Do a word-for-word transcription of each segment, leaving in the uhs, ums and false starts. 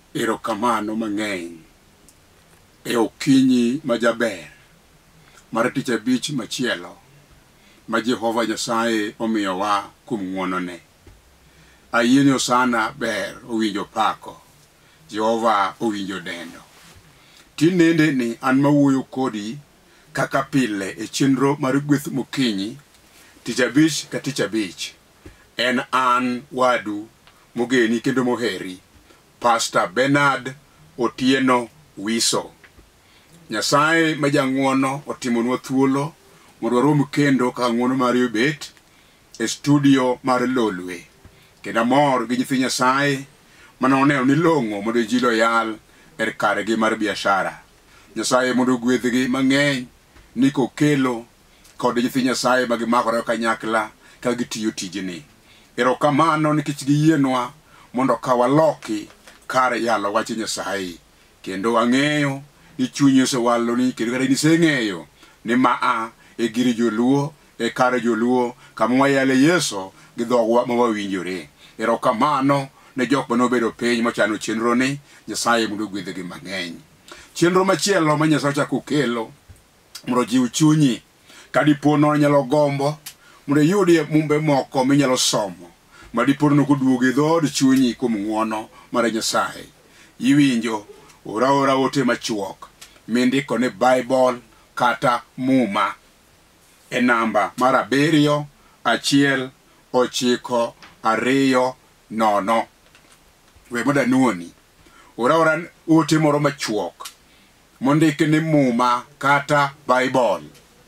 Erokamano mang'eny e okinyi majaber mar tich abich machielo ma Jehova Nyasaye omiyowa kuom ng'wonone. Ayienyo sana ber owinjo pako, Jehova owinjo dendo. Tinende ni an mawuoyo kodi kaka pile e chenro mar gweth mokinyi tich abich ka tich abich. En an wadu mogeni kendo moheri, Pastor Bernard Otieno Wiso. Nyasaye majang'wono otimonwa thuolo mondo warom kendo ka ng'wono mare obet e studio mar Lolwe. Kendo amor gi nyithi Nyasaye manoneno ni long'o mondo ji loyal er karegi mar biashara. Nyasaye mondo gwedhgi mang'eny ni kokelo kod nyithi Nyasaye magimakore kanyakla ka gitiyo tijni. Erokamano nikech giyienwa mondo kawaloki kar yalo wach Nyasaye. Kendo ang'eyo ni chunyi osewaloni kendo kata niseng'eyo ni maa e giri joluo e kar joluo kama wayale Yeso gi dhogwa mawawinjore. Erokamano ne jok manobedo piny mochano chenro ni. Nyasaye mondo gwedhgi mang'eny. Chenro machielo ma Nyasaye chako kelo mondo jiw chunyi kadipono nyalo gombo mondo yudie mumbe moko minyalo somo madipono koduoge dhod chunyi kuom ng'wono mar Nyasaye. Iwinjo ora ora ote machuok mindiko ne Bible kata muma e namba mar abiriyo achiel ochiko ariyo nono. We moda nuoni ora ora ote moro machuok mondike ni muma kata Bible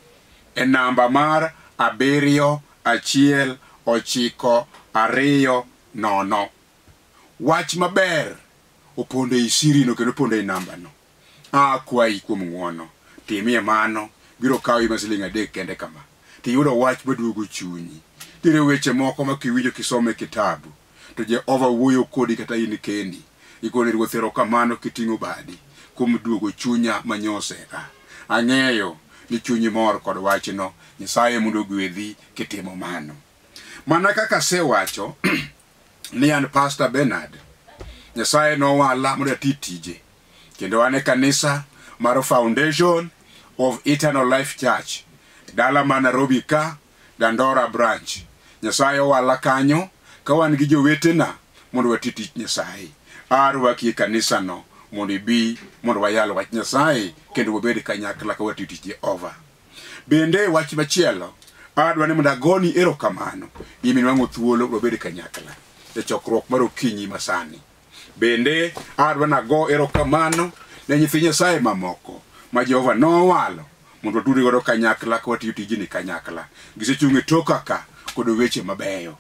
e namba mar abiriyo achiel ochiko ariyo nono. Wach maber oponde isiri no kendo oponde i namba no. Ah kwayi kuom ng'wono timie mano biro kawi masiling adek kende kama tiyudo wach maduogo chunyi. Dire weche moko ma kiwinjo kisome kitabu to Jehova wuoyo kodi kata in kendi igone Ruoth erokamano kiting'o badi kuom duogo chunya manyose. Ang'eyo ni chunyi mor kod wachno. Nyasaye mondo gwedhi kitimo mano. Mana kaka sewacho ni an Pastor Bernard, Nyasaye nowala mondo ati tije. Kendo an e kanisa mar Foundation of Eternal Life Church dala ma Nairobi ka Dandora branch. Nyasaye owala kanyo ka wan gi jowetena mondo wati tich Nyasaye. Arwaki e kanisa no mondo ibi mondo wayal wach Nyasaye kendo wabed kanyakla ka wati tich Jehova. Bende wach machielo adwa ni mondo agoni erokamano imi nwang'o thuolo wabed kanyakla e chokruok mar okinyi masani. Bende adwa nago erokamano ne nyithi Nyasaye mamoko ma Jehova nowalo mondo watudre godo kanyakla ka watiyo tijni kanyakla. Gisechung' e toka ka kod weche mabeyo.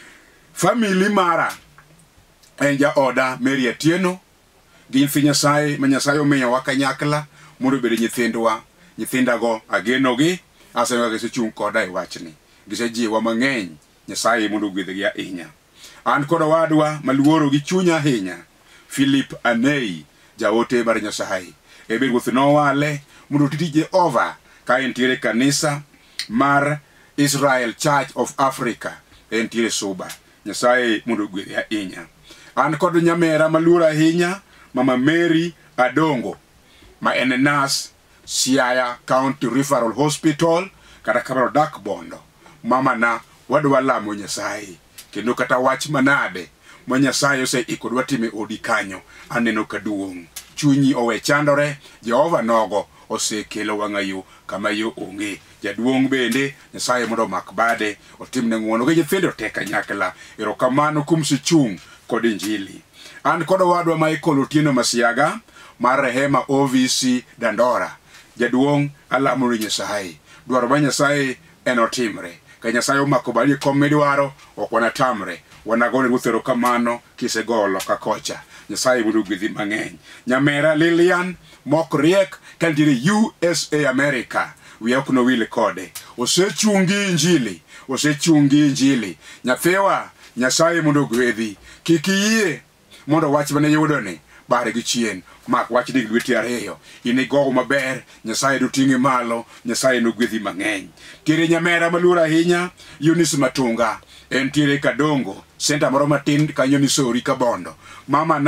Family mara en jaoda Mary Atieno gi nyithi Nyasaye ma Nyasaye omiyowa kanyakla mondo obed nyithindwa. Nyithindago agenogi asewega gisechung' koda e wachni. Gisejiwa mang'eny. Nyasaye mondo ogwedhgi ahinya. An kod wadwa maluoro gi chunya ahinya Philip Anei jaote mar Nyasaye. Ebe Ruoth nowale mondo titi Jehova ka entiere kanisa mar Israel Church of Africa entiere Suba. Nyasaye mondo gwedhi ahinya. An kod nyamera maluoro ahinya Mama Mary Adongo ma en nas Siaya County Referral Hospital kata kamaro dak Bondo. Mama na wadwa lamo Nyasaye kendo kata wach manade ma Nyasaye ose ikodwa time odi kanyo aneno kaduong'. Chunyi owe chandore, Jehova nogo osekelo wang'ayo kama yo onge. Jaduong' bende Nyasaye mondo mak bade otimne ng'wono gi nyithindo te kanyakla. Erokamano kuom sichung' kod Injili. An kod wadwa Michael Otieno Masiaga mar Rehema O V C Dandora. Jaduong' alamo ni Nyasaye. Dwaro ma Nyasaye en otimre. Ka Nyasaye omako badi kom midwaro ok wanatamre. Wanagone Ruoth erokamano kisegolo ka kocha. Nyasaye mondo gwedhi mang'eny. Nyamera Lilian mok riek kantiere U S A America. Wiya ok nowil kode. Osechungi Injili. Osechungi Injili. Nyathiwa Nyasaye mondo gwedhi. Kik iyie mondo wach mane yudoni bare gi chien. Mak wach ni lweti ariyo. Ini gogo maber. Nyasaye do ting'e malo. Nyasaye no gwedhi mang'eny. Tiere nyamera maluoro ahinya Eunice Matunga. Entiere Kadongo. Senta moro matin kanyo ni Sori ka Bondo. Mama na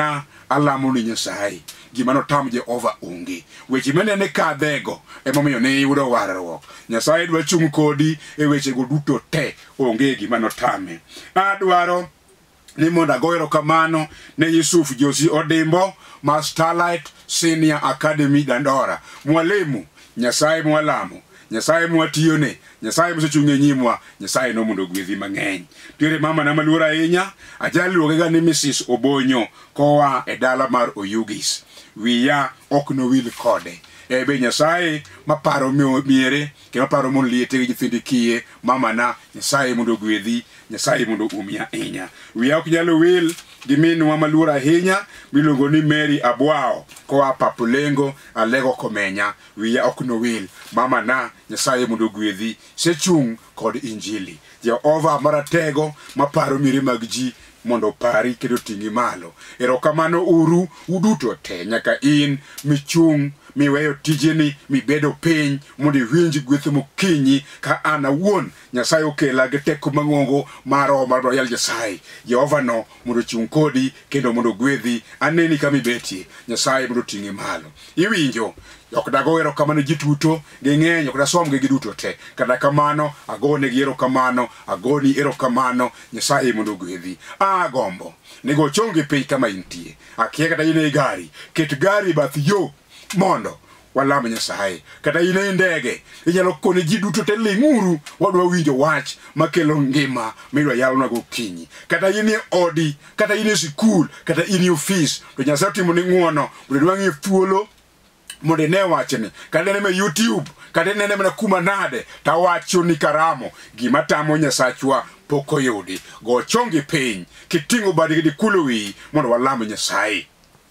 alamo ni Nyasaye gima notam Jehova onge weche menene kadhego emomiyo ne yudo warruok. Nyasaye dwa chung' kodi e weche go duto te, onge gima notame. Adwaro ni mondo ago erokamano ne Yusuf Josi Odimbo ma Starlight Senior Academy Dandora. Mwalimu, Nyasaye mwalamo, Nyasaye mwatiyone, Nyasaye msechunge nyimwa, Nyasaye no mondo gwedhi mang'eny. Tire mama na maluora ahinya, ajali luongega ni Missus Obonyo koa e dala mar Oyugis. Wiya ok nowil kode. Ebe Nyasaye maparo miere, ke maparo mon liete gi nyithindi kiye, mama na Nyasaye mondo gwedhi, Nyasaye mondo umia ahinya. Wiya ok nyalo wil gi minwa maluora ahinya miluongo ni Mary Abwao koa Papulengo Alego Komenya. Wiya ok nowil, mama na Nyasaye mondo gwedhi, sechung' kod injili. Jehova maratego maparo miere mag ji mondo pari kendo ting'i malo. Erokamano uru uduto te, nyaka in michung' miweyo tijeni mibedo piny mondo iwinj gweth mokinyi ka an awuon Nyasaye okela gi teko mang'ongo mar Roho mar Royal Nyasaye. Jehova no mondo chung' kodi kendo mondo gwedhi, aneni kama ibetie, Nyasaye mondo ting'i malo. Iwinjo ok dago erokamano ji tuto gi ng'eny, ok dasomgi giduto te, kata kamano agone gi erokamano, agoni erokamano, Nyasaye mondo gwedhi. Agombo nego chongi piny kama intie, akia kata in e gari, ket gari bath yo mondo walamo Nyasaye. Kata in e ndege, inyalo kone ji duto te ling'uru, wadwa winjo wach makelo ngima midwa yalona gokinyi. Kata in e odi, kata in e sikul, kata in e ofis, to Nyasaye otimo ni ng'uono mondo nwang'ie thuolo mondo ne wachni, kata nene me YouTube, kata nene mena kuma nade, ta wacho ni karamo gima tamo Nyasachwa poko yudi. Go chongi piny kiting'o badi gi kulo wi mondo walamo Nyasaye.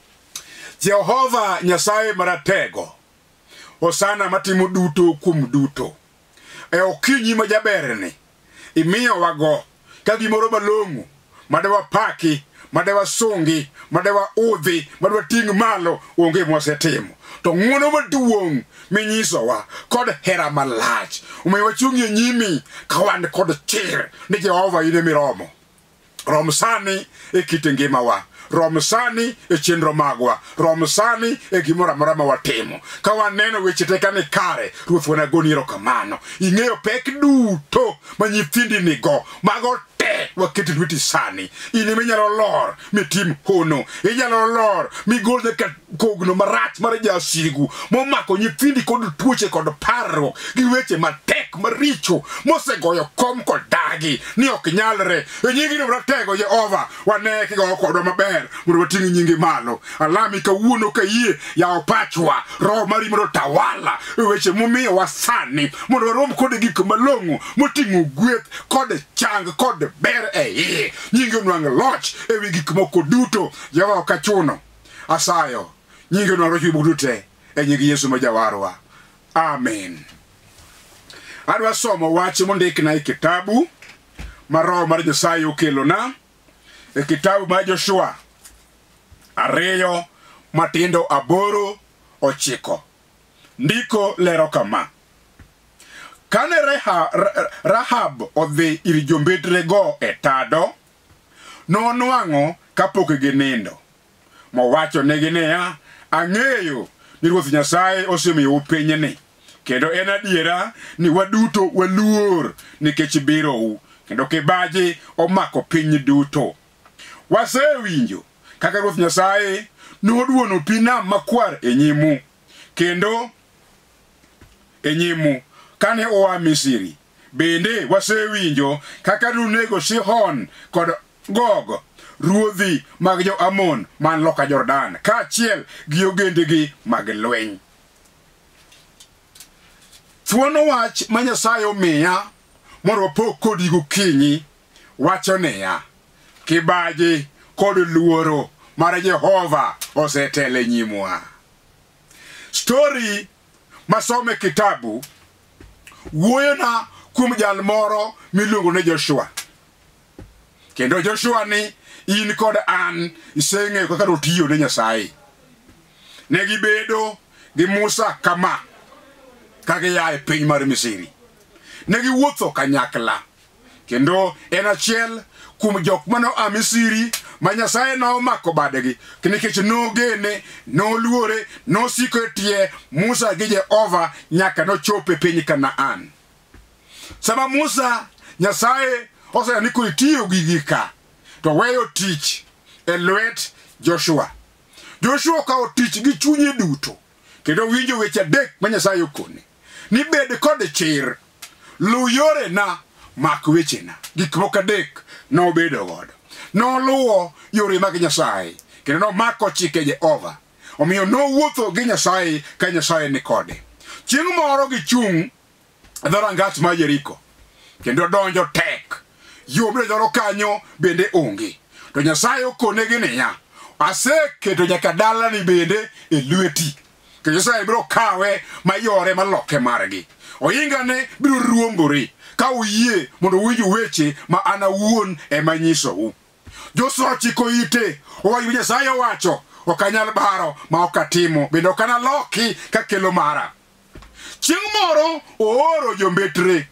Jehova Nyasaye maratego, Hosana matimo duto kum duto. E okinyi majaberni imiyo wago ka gimoro malong'o madewa paki, madewa sungi, madewa udhi, madewa ting' malo onge mwasetimo. To ng'wono maduong' minyisowa kod hera malach omiyo wachung' e nyimi ka wan kod chir ni Jehova in miromo. Rom sani e kit ngimawa, rom sani e chenro magwa, rom sani e gimoro amora ma watimo. Ka waneno weche te ka ni kare, Ruoth wanagoni erokamano. Ing'eyo pek duto ma nyithindi nigo, mago te waketi lweti sani. In minyalo lor mitim hono, inyalo lor migol nyaka kogno marach mar jasigu momako nyithindi kod tuoche kod parruok gi weche matek maricho mosegoyo kom kod dagi ni ok nyalre. E nyingi no ratego Jehova wane kigoyo kodwa maber mondo wating' nyingi malo. Alami kawuono ka yie yawo pachwa, Roho mari mondo tawala e weche momiyo wasani mondo warom kod gik malong'o moting'o gweth kod chang kod ber e iye. Nyingi onwang' loch e wi gik moko duto. Jehova kachuno asayo nyingi onwang' loch budute e nyingi Yesu ma Jawarwa. Amen. Adwa somo wach mondikna e kitabu ma Roho mar Nyasaye okelona, e kitabu mar Joshua ariyo matindo aboro ochiko. Ndiko lero kama: kane Reha, Rahab odhi ir jombetrego e tado, nonwang'o kapok ginindo. Mowacho negi niya, ang'eyo ni Ruoth Nyasaye osemiyo pinyni, kendo en adiera ni waduto waluor nikech birou, kendo kibaji omako piny duto. Wasewinjo kaka Ruoth Nyasaye noduono pi nam makwar e nyimu, kendo e nyimu kane oa Misri. Bende wasewinjo kaka nunego Sihon kod Gog, ruodhi mag jo Amon man loka Jordan, kaachiel gi ogendegi mag lweny. Thuono wach ma Nyasaye omiya mondo wapok kodi gokinyi wacho niya, kibaji kod luoro mar Jehova osetele nyimwa. Story masome kitabu wuoyona kuom jal moro miluongo ne Joshua. Kendo Joshua ni in kod an iseng'eyo kaka notiyo ne Nyasaye. Ne gibedo gi Musa kama ka gia e piny mar Misri. Ne giwuotho kanyakla, kendo en achiel kuom jok mano a Misri ma Nyasaye no mako badegi nikech no gene no luore no siko tie Musa gi Jehova nyaka no chope piny Kanaan. Sama Musa Nyasaye ose ni kuitiyo gigi ka to weyo tich e lwet Joshua. Joshua ka otich gi chunye duto kendo winjo weche adek ma Nyasaye okone ni bed kod chir lu yore na mak weche na gik moko adek no bedo godo no luwo yore mag Nyasaye kendo no mako chike Jehova omiyo no wuotho gi Nyasaye ka Nyasaye ni kode. Chieng' moro gichung' dhorangach ma Jeriko kendo donjo tek yo biro doro kanyo bende onge to Nyasaye okone gi niya aseketo nyaka dala ni bende e lweti ke Nyasaye biro kawe mayore maloke margi oyinga ne biro ruombore ka uyie mondo winju weche ma ana wuon e manyiso u Joshua chiko ite owayo Nyasaye wacho okanyal baro ma okatimo bende okana loki ka kelo mara. Chieng' moro ooro jombetre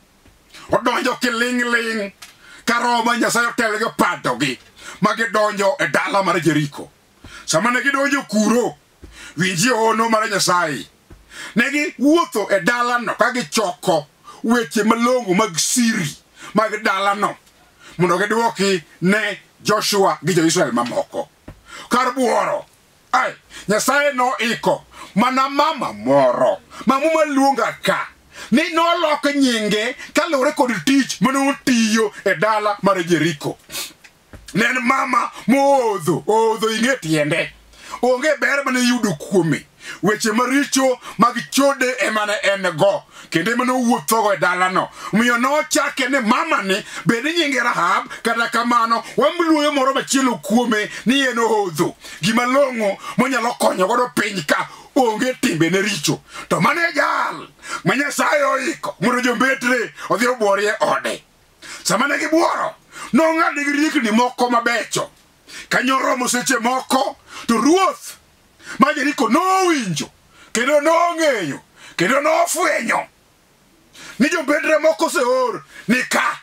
odonjo kiling ling karoma Nyasaye otelego padogi magidonjo e dala mar Jeriko. Sama ne gidonjo kuro winji ono mar Nyasaye negi wuotho e dala no ka gichoko weche malongo mag siri mag dala no mondo giduoki ne Joshua gi jo-Israel mamoko. Kar buoro ai Nyasaye no iko mana mama moro mamu maluonga ka ni noloko nyinge kalure kod tich manotiyo e dala mar Jeriko. Nen mama moodho odho ing'e tiende onge ber mane yudo kuome weche maricho mag chode emane en go kendo mano wuotho e dala no miyo no chake ne mama ni bende nyinge Rahab kata kamano wamluoyo moro machielo kuome ni en odho gima longo monyalo konyo godo piny ka onge timbe ne richo to mane jal ma Nyasaye oiko mondo jombetre odhi obuorie ode. Sama ne gibuoro no ng'adi gi rikni moko mabecho kanyoro moseche moko to ruoth ma Jeriko no winjo kendo no ng'eyo kendo no fwenyo ni jombetre moko seor ni ka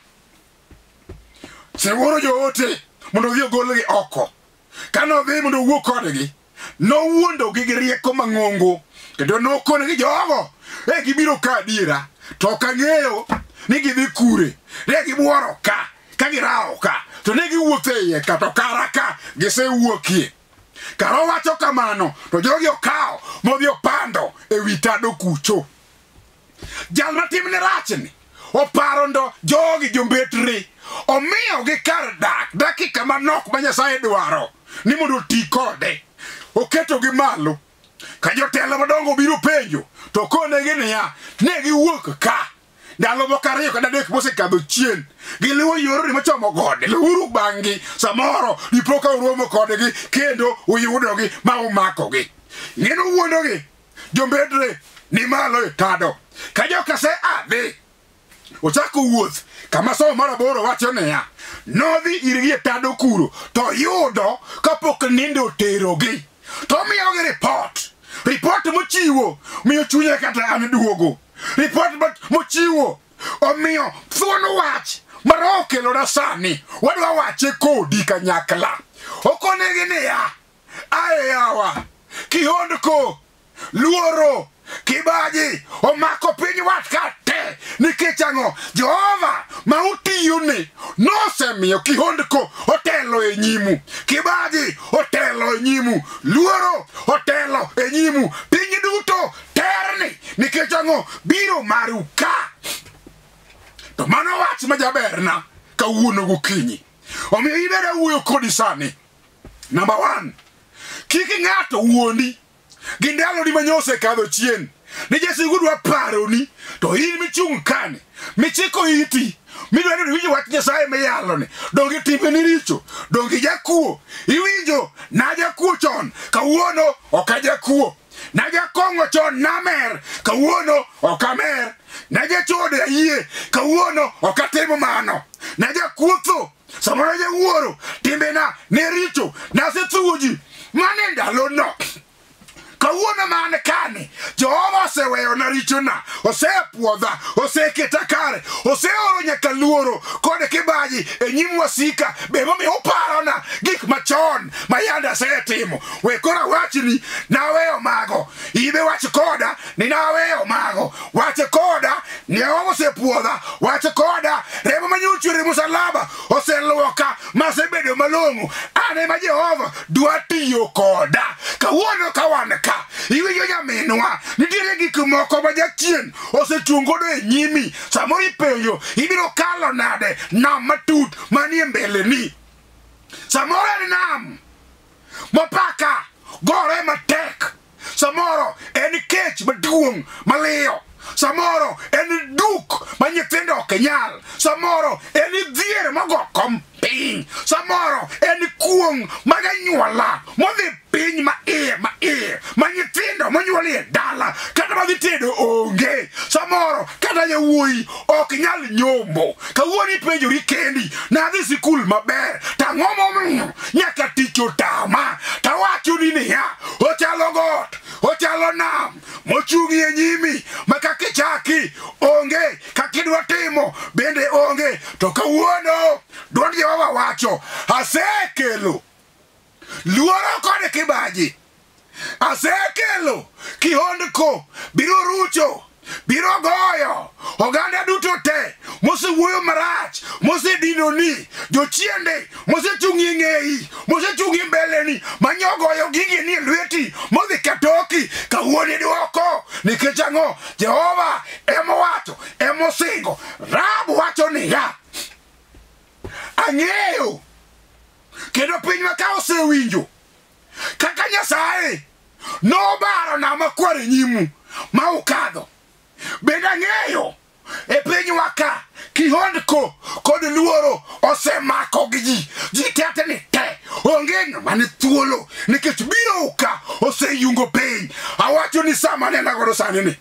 seworo joote mondo dhi ogolgi oko kano dhi mondo wuok kodgi no wuondo gi rieko mang'ongo kendo no kone gi jogo e gibiro ka adiera to kang'eyo ni gidhi kure ne gibuoro ka ka girao ka to ne giwuothe iye ka to kara ka gisewuokie karo wacho kamano to jogi okawo modhi opando e wi tado kucho. Jal matim ne rachni oparo ndo jogi jombetre omiyo gi kar dak dakika manok ma Nyasaye dwaro ni mondo ti kode oketo gi malo ka jotelo madongo biro penjo to kone gi niya ne giwuok ka ndalo moko ariyo kata adek mosekadho chien giluwo yorni machomo gode luuru bang'gi samoro dipo ka uromo kodgi kendo uyudogi ma umakogi ng'eno wuondogi jombetre ni malo e tado ka joka se adhi ochako wuoth kama somo mar aboro wacho niya nodhi irgi e tado kuro to yudo kapok nindo oterogi to miyogi ripot ripot mochiwo miyo chunye kata an duogo ripot mochiwo omiyo thuon wach maro kelo na sani wadwa wache kodi kanyakla okonegi niya ae yawa kihondko luoro kibaji omako piny wat ka te nikech ang'o Jehova ma utiyone nosemiyo kihondko otelo e nyimu kibaji otelo e nyimu luoro otelo e nyimu piny duto terni nikech ang'o biro maru ka. To mano wach majaberna kawuono gokinyi omiyo ibeda wuoyo kodi sani. Number one, kik ng'ato wuondi gi ndaloni manyose kadho chien ni Jesigu dwa paroni to in michung' kane michiko iti midwaro ni winjo wach Nyasaye miyaloni donge timbe ni richo donge jakuo iwinjo na jakuo chon kawuono ok jakuo na jakong'o chon namer kawuono ok amer na jachode ayie kawuono ok atimo mano na jakuotho samoro jawuoro timbena ne richo nasethuwo ji mane ndalono kawuono man kane Jehova oseweyo na richona, osepuodha, oseketa kare, oseoro nyaka luoro kod kibaji e nyim wasika, be momiyo uparona gik machon ma yanda asetimo. We kora wachni naweyo mago, ibe wach koda ni naweyo mago, wach koda ni osepuodha, wach koda remo manyuchuri musalaba oseluoka masebedo malongo. Ane ma Jehova dwa tiyo koda kawuono kawan ka iwinjo nyaminwa nitiere gik moko ma jachien osechungodo e nyimi. Samoro ipenjo ibiro kalo nade nam matut manie mbele ni. Samoro en nam mapaka gore matek, samoro en kech maduong' maliyo, samoro en duk ma nyithindo ok nyal, samoro en dhier mago kom piny, samoro en kuong' mag anyuola modhi piny ma iye ma iye ma nyithindo monyuoli e dala kata madhi tedo onge, samoro kata yawuoyi ok nyal nyombo. Kawuono ipenjori kendi nadhi sikul maber, tang'o momiyo nyaka tich otama? Tawacho ni niya, ochalo got, ochalo nam mochung'i e nyimi ma kakichaki onge, kakidwa timo bende onge. To kawuono duond Jehova wacho, asekelo luoro kod kibaji, asekelo kihondko, biro rucho, biro goyo oganda duto te mosewuoyo marach, mosedinoni, jochiende mosechung'i ng'eyi, mosechung'i mbeleni, manyogoyo gigi ni lweti modhi katoki. Kawuono idwoko nikech ang'o? Jehova emowacho, emosingo. Rahab wacho niya, ang'eyo kendo piny ma ka osewinjo kaka Nyasaye nobaro nam makwar e nyimu ma ukadho. Bende ang'eyo e piny waka kihondko kod luoro osemako gi ji, ji tete ni te onge ng'ama ni thuolo nikech biro uka oseyungo piny. Awacho ni sama nena godo sani ni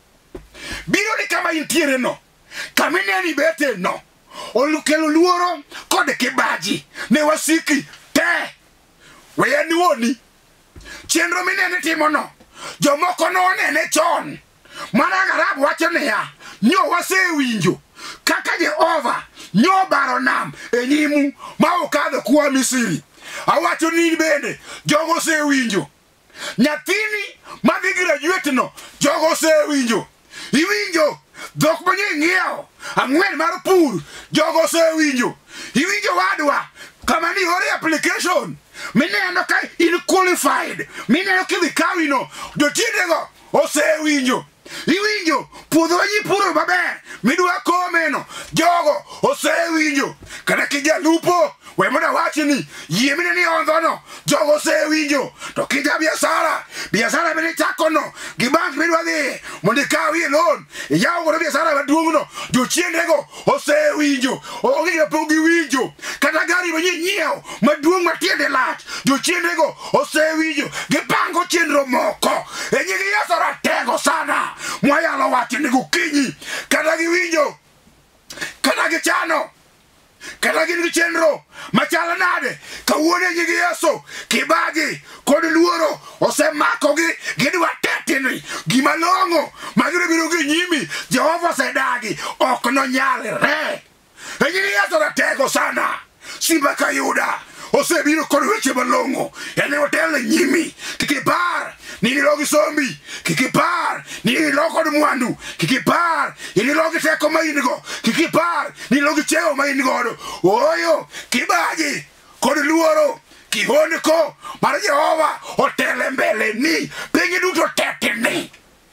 biro ni kama intiere no, kama ineni bete no, olukelo luoro kod kibaji ne wasiki te. Weya niwoni chenro minene timo no, jomoko no nene chon. Mana Rahab wacho niya, nyo wasewinjo kaka Jehova nyobaro nam e nyimu ma ukadho kuwa Misri. Awacho ni bende jogo osewinjo. Nyathini madhi graduate no, jogo osewinjo. Iwinjo dhok manye ng'iewo ang'wen mar pur, jogo osewinjo. Iwinjo wadwa kama ni ore application mineno ka in qualified, mineno kidhi kawino, jotiendego osewinjo. Iwinjo puodho wanyi puro maber midwa komeno, jogo osewinjo. Kata kija lupo we moda wachi ni yie mineni ondhono, jogo osewinjo. To kija biasara, biasara mene chakono gi bank midwa dhi mondo ikawie loan iyaw godo biasara maduong'no, jochiendego osewinjo. Onge gima giwinjo. Kata gari manyi nyiewo maduong' matiende lach, jochiendego osewinjo. Gipango chenro moko e nying Yesu ratego sana mwayalo wacho ni gokinyi. Kata giwinjo, kata gichano, kata gin gi chenro machala nade, kawuono e nying Yesu kibaji kod luoro osemakogi. Gidwa tetni gima long'o magiro biro gi nyimi Jehova osedagi ok nonyalre. E nying Yesu ratego sana Simba ka Yuda osebiro kod weche malong'o, ene otelo nyimi. Kikipar ni nilogi sombi, kikipar ni nilo kod mwandu, kikipar ni nilogi teko ma in go, kikipar ni nilogi cheo ma in godo. Oyo kibaji kod luoro kihondko mar Jehova otele mbele ni. Piny duto tetni,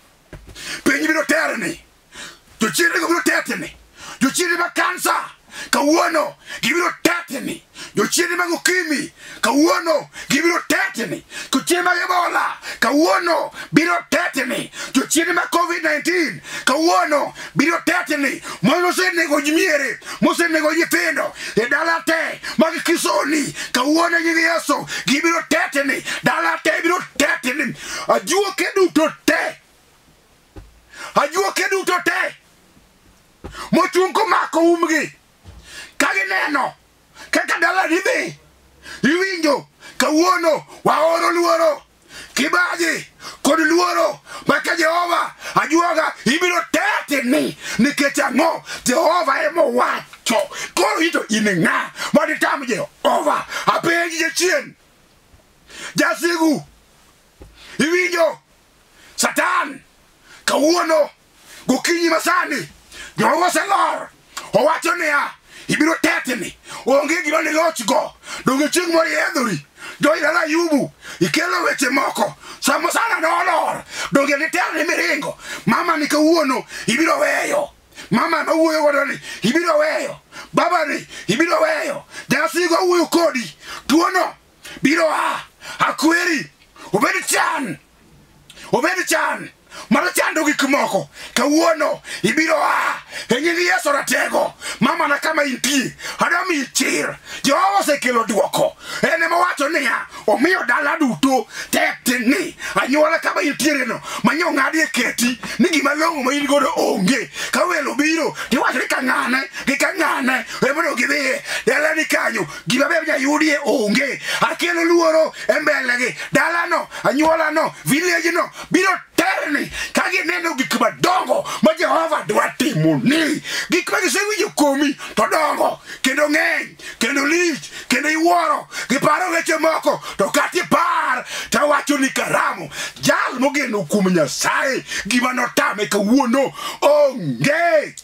piny biro terni, jochiendego biro tetni, jochiende ma kansa kawuono gibiro tetni, jochiende mag ukimwi kawuono gibiro tetni, jochiende mag Ebola kawuono biro tetni, jochiende mag covid nineteen kawuono biro tetni. Mosenego miere, mosenego nyithindo e dala te mag Kisoni kawuono e nying Yesu gibiro tetni, dala te biro tetni. Ajuoke duto te, ajuoke duto te mochung' komako umgi kagineno kaka dala ni dhi. Iwinjo kawuono waoro luoro Kibaji kod luoro maka Jehova ajuoga ibiro tetni nikech ang'o Jehova emo wacho. Koro ito in ng'a maditam Jehova apenji jachien jasigu iwinjo Satan kawuono gokinyi masani Jehova oselor owacho niya ibiro tetni onge gima nilochgo donge chieng' moro iedhori Joidala Ayubu ikelo weche moko samo sana nolor donge nitelni miringo mama ni kawuono ibiro weyo mama ma wuoyo godo ni ibiro weyo baba ni ibiro weyo jasigo wuoyo kodi tuono biro a akweri obed chan obed chan mara chando gik moko kawuono ibiro a enyingi Yesu ratego mama na kama intie adami ichir Jehova osekelo duoko ene mawacho niya omiyo dala duto tetni anyuola kama intiere no manyo ng'adi e keti ni gima long'o ma in godo onge ka welo biro tiwacho ni ka ng'ane gi ka ng'ane ebono gidhiye dala ni kanyo gima ber jayudie onge akelo luoro e mbelegi dalano anyuolano village no biro terni kagi neno gik madongo ma Jehova dwa timoni gik ma gisewinjo kuomi to dongo kendo ng'eny kendo lich kendo iwuoro giparo weche moko to kata ipar tawacho ni karamo jal mogeno kuom Nyasaye gima notame kawuono onge.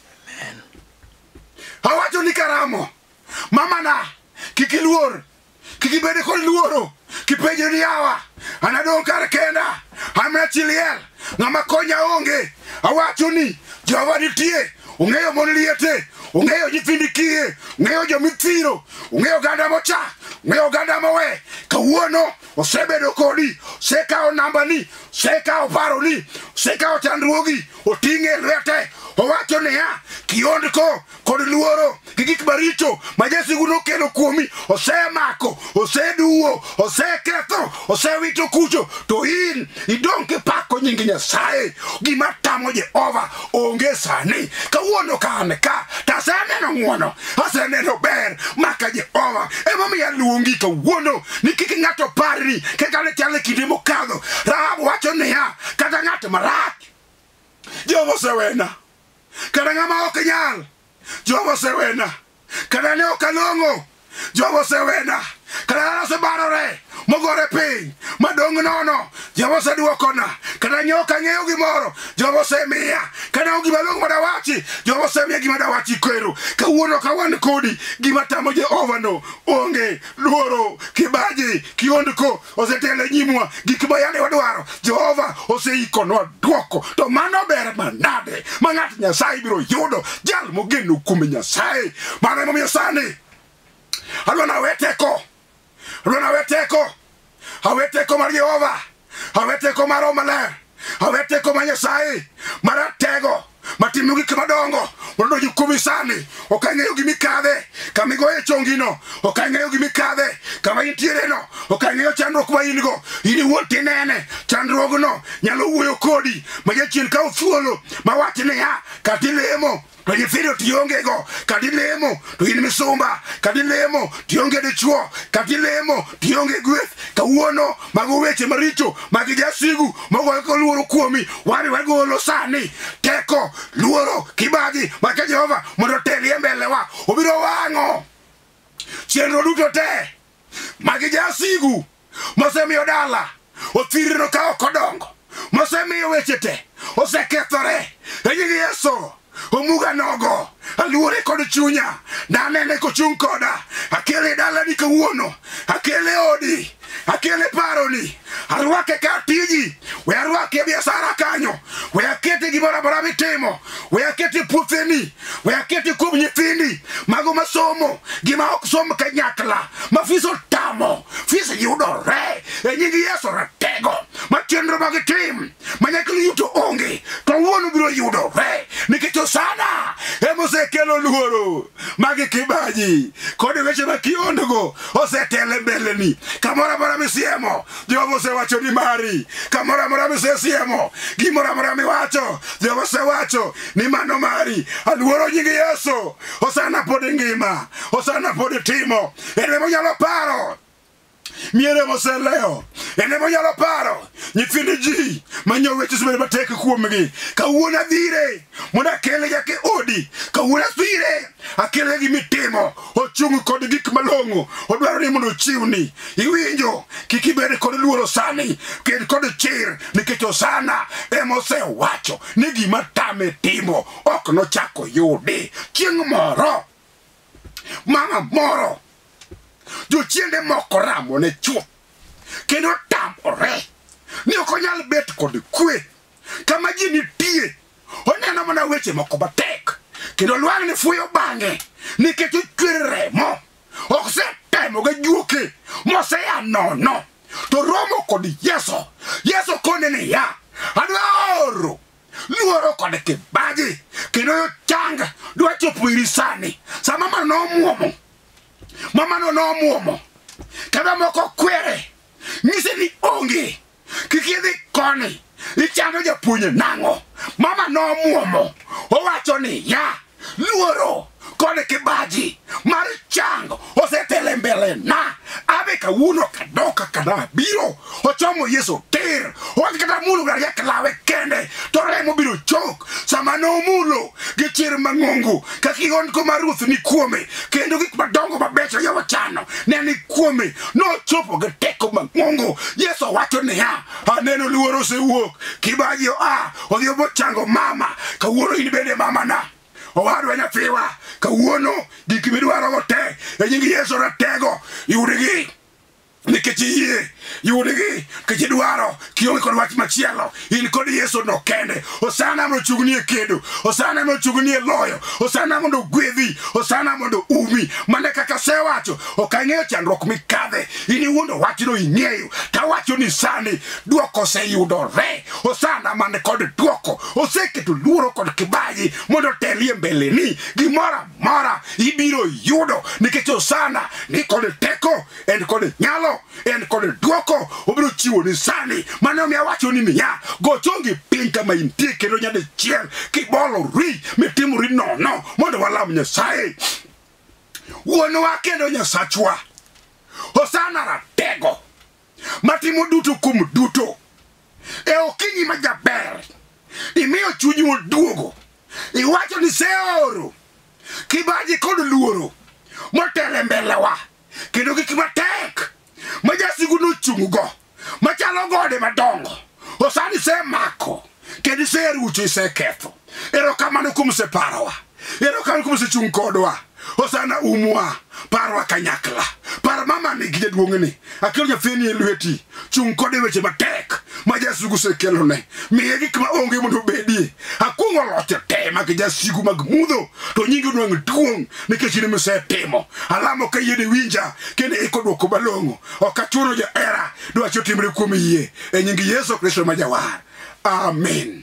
Awacho ni karamo mamana kik iluor kik ibed kod luoro kipenjo ni yawa anadong' kar kenda amna chiliel ng'ama konya onge. Awacho ni Jehova nitie ung'eyo mon liete ung'eyo nyithindi kiye ung'eyo jomithiro ung'eyo ganda mocha ung'eyo ganda mowe kawuono osebedo kodi osekawo nambani osekawo paroni osekawo chandruogi oting'e lwete. Owacho niya kiondko kod luoro gi gik maricho ma jasigu nokelo kuomi osemako oseduwo oseketho osewito kucho to in idong' kipako nying Nyasaye gima tamo Jehova onge sani. Kawuono ka an ka taseneno ng'wono aseneno ber maka Jehova emomiyo aluongi kawuono ni kik ng'ato parni kaka ne chalo e kinde mokadho. Rahab wacho niya kata ng'at marach Jehova osewena kata ng'ama ok nyal Jehova osewena kata ne ok along'o Jehova osewena kata nasebarore mogore piny madong' nono Jehova oseduokona kata nyok ang'eyo gimoro Jehova osemiya kata onge gima long'o madawachi Jehova osemiya gima dawachi kwero. Kawuono ka wan kodi gima tamo Jehova no onge luoro kibaji kiondko osetelo e nyimwa gik ma yande wadwaro Jehova oseikonwa duoko to mano ber manade ma ng'at Nyasaye biro yudo jal mogeno kuom Nyasaye. Mano emomiyo sani adwa nawe teko adwa nawe teko awe teko mar Jehova awe teko mar Roho Maler awe teko mar Nyasaye maratego matimo gik madongo mondo jikuomi sani. Ok ang'eyo gimikadhe kama igoye chongino ok ang'eyo gimikadhe kama intiere no ok ang'eyo chandruok ma in go in iwuon tinene chandruogno nyalo wuoyo kodi ma jachien kawo thuolo mawach niya kata ilemo to nyithindo tionge go kata ilemo to in misumba kata ilemo tionge dichuo kata ilemo tionge gweth. Kawuono mago weche maricho mag jasigu mogoyo koluoro kuomi wari wagolo sani teko luoro kibagi maka Jehova mondo telie mbelewa obiro wang'o chenro duto te mag jasigu mosemiyo dala othirno ka ok odongo mosemiyo weche te osekethore e nying Yesu. Omuga nogo aluore kod chunya nanene kochung' koda akele dalani kawuono akele odi akele paroni arwake ka tiji we arwake biashara kanyo we akete gimoro amora mitimo we akete puotheni we akete kuom nyithindi mago masomo gima ok som kanyakla ma fiso tamo fiso yudore e nying Yesu ratego ma chenro mag tim manyakla yuto onge kawuono biro yudore nikech sana emosekelo luoro mag kibaji kod weche ma kiondgo osetele mbeleni kamoro amora misiemo Jehova osewacho ni mari kamoro amora misesiemo gimoro amora miwacho Jehova osewacho ni mano mari. Aluoro nying Yesu osana pod ngima osana pod timo ene monyalo paro miere moseleo ene monyalo paro nyithinde ji manyo weche sibere matek kuomgi kawuono adhire mondo akele yake odi kawuono asire akele gi mitimo ochung kod gik malong'o odwaro ni mondo chiwni iwinjo kik ibed kod luoro sani ked kod chir nikech osana emosewacho ni gima tame timo ok nochako yudi chieng' moro mama moro jochiende moko ramo ne chuo kendo tamore ni ok onyal bet kod kwe kama ji nitie oneno mana weche moko matek kendo lwang' ni fuyo bang'e nikech ochwer remo osetemo ga juoke moseya nono to romo kod Yesu Yesu kone ni ya adwaro luoro kod kibaji kendo yo changa dwa chopo iri sani sa mama no muomo mama no no muomo kada moko kwere nise ni onge kikidhi koni ichando japunye nango mama no muomo owacho ni ya luoro kod kibaji mar chango osetele mbele na abe kawuono kadoka kada biro ochomo Yesu ter okata mulu garia klawe kende to remo biro chok sama no mulo gi chir mang'ongo kakion ko maruth ni kuome kendo gik madongo mabecho yawa chano ne ni kuome no chopo gi teko mang'ongo Yesu wacho ne ha aneno luoro sewuok kibaji a odhi obo chango mama kawuono in bende mama na owadwa nyathiwa kawuono gik midwaro te e nying Yesu ratego yudigi nikech yie yudigi kech dwaro kionge kod wach machielo in kod Yesu no kende osana mondo chugni e kedo osana mondo chugni e loyo osana mondo gwedhi osana mondo umi mane kaka sewacho okang'eyo chandruok mikadhe ini wuondo wachno ing'eyo ta wacho ni sani duoko oseyudore osana mane kod duoko oseketo luoro kod kibaji mondo telie mbele ni gimora mora ibiro yudo nikech osana ni kod teko en kod nyalo en kod duoko obiro chiwo ni sani mane omiya wacho ni niya gochongi piny kama intie kendo nyade chiel kibolori mitimori nono mondo walam Nyasaye wuonwa kendo Nyasachwa osana ratego matimo duto kum duto e okinyi majaber imiyo chunyi oduogo iwacho ni seoro kibaji kod luoro motele mbelewa kendo gik matek majasigu nochung'go machalo gode madongo osani se mako kendo serucho iseketho erokamano kuom separowa erokamano kuom sechung' kodwa osana umwa parwa kanyakla par mama nigi jaduong'ni akelo nyathini e lweti chung' kode weche matek majasigu sekelone miye gik ma onge mondo bedie akwongo loche te mag jasigu mag mudho to nyingi nwang' duong' nikech in misetimo alamo ka yiene winja kendo iko duoko malong'o ok achuno jaera dwacho timre kuom yie e nying Yesu Kristo ma jawar amen.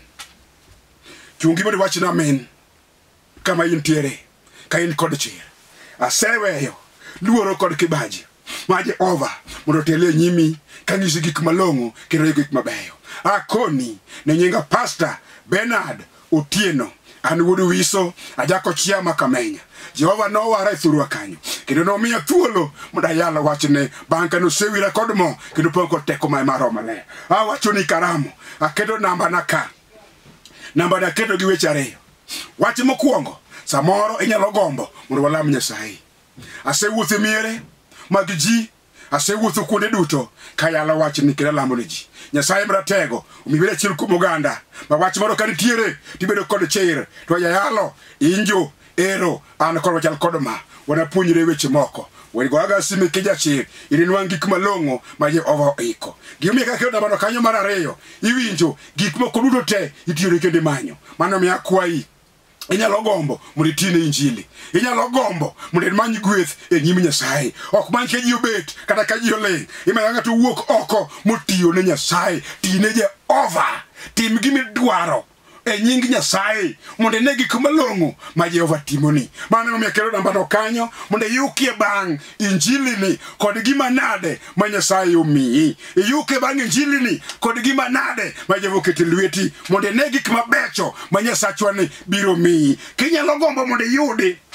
Chungi mondo wachna amen kama intiere ka in kod chir aseweyo luoro kod kibaji ma Jehova mondo telie nyimi kanyisi gik malong'o kendo gik mabeyo akoni ne nyinga Pastor Bernard Otieno an wuod Wiso ajako chiama kamenya Jehova no wara e thurwa kanyo kendo nomiya thuolo mondo ayalo wachne bang' kano sewira kod mo kendo poko teko ma maroma le awacho ni karamo aketo namba na ka namba na keto gi weche ariyo wach mokwongo samoro inyalo gombo mondo walam Nyasaye asewuotho miere mag ji asewuotho kuonde duto kayalo wach ni kila lamo ne ji Nyasaye mratego umibere achiel kuom oganda ma wach moro ka nitiere tibedo kod chir to yalo injo ero an kod wachal kod ma wanapuonjre weche moko wego aga simi kijachir ili nwang' gik malong'o ma Jehova iko gimiye kaka namba no kanyo mar ariyo iwinjo gik moko duto te itiyore kende manyo mano miya kwayi inyalo gombo mondo itine injili inyalo gombo mondo imany gweth e nyim Nyasaye ok many ka ji obet kata ka ji oling imanyo ng'ato wuok oko motiyo ne Nyasaye tine Jehova tim gimidwaro e nying Nyasaye mondo ne gik malong'o ma Jehova timoni mano omiyo kelo namba no kanyo mondo yukie bang' injili ni kod gima nade ma Nyasaye omiyi yukie bang' injili ni kod gima nade ma Jehova oketo e lweti mondo ne gik mabecho ma Nyasachwa ni biro miyi kinyalo gombo mondo yudi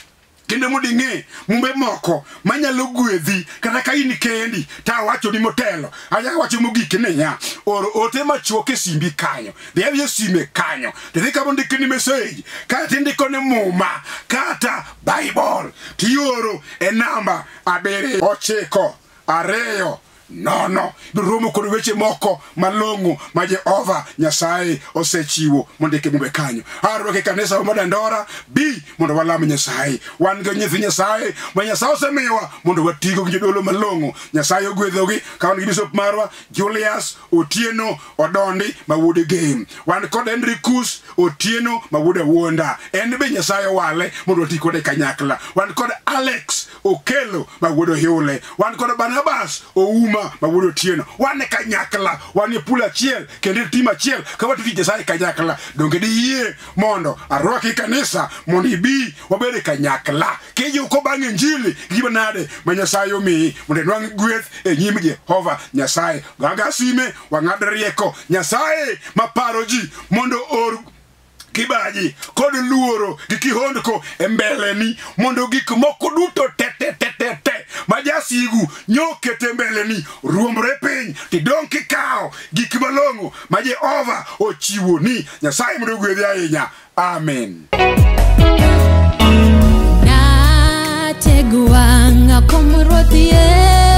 kendo moding'e mumbe moko manyalo gwedhi kata ka in kendi ta wacho ni motelo anya wacho mogik niya oro ote machuok e simbi kanyo dhi avie sime kanyo dhi kama ndiko ni message kata ndiko ni muma kata Bible tioro e namba abiriyo ochiko ariyo nono romo kod weche moko malongo ma Jehova Nyasaye osechiwo mondike mumbe kanyo aro ke kanisa ma Dandora bi mondo walam Nyasaye wan go nyithi Nyasaye ma Nyasaye osemiwa mondo watigo gi jodolo malongo Nyasaye ogwedhogi ka wan gi Bishop marwa Julius Otieno Odondi ma wuode game wan kod Enricus Otieno ma wuode Wonda en be Nyasaye wale mondo wati kode kanyakla wan kod Alex Okelo ma wuode Hiule wan kod Barnabas Ouma ma wuode Otieno wan kanyakla wan e pula chiel kendo tim achiel ka wati Nyasaye kanyakla donge di yie mondo arwaki kanisa mondo ibi wabere kanyakla keyo ko bang' injili gibanade ma Nyasaye omi mondo nwang' gweth e nyim Jehova Nyasaye ganga sime wang'ad rieko Nyasaye maparo ji mondo or kibaji kod luoro gi kihondko e mbeleni mondo gik moko duto tete tete te majasigu nyokete mbeleni ruombre piny tidong' kikawo gik malong'o ma Jehova ochiwo ni Nyasaye mondo gwedhi ahinya. Amen. Nategwanga komruoth ye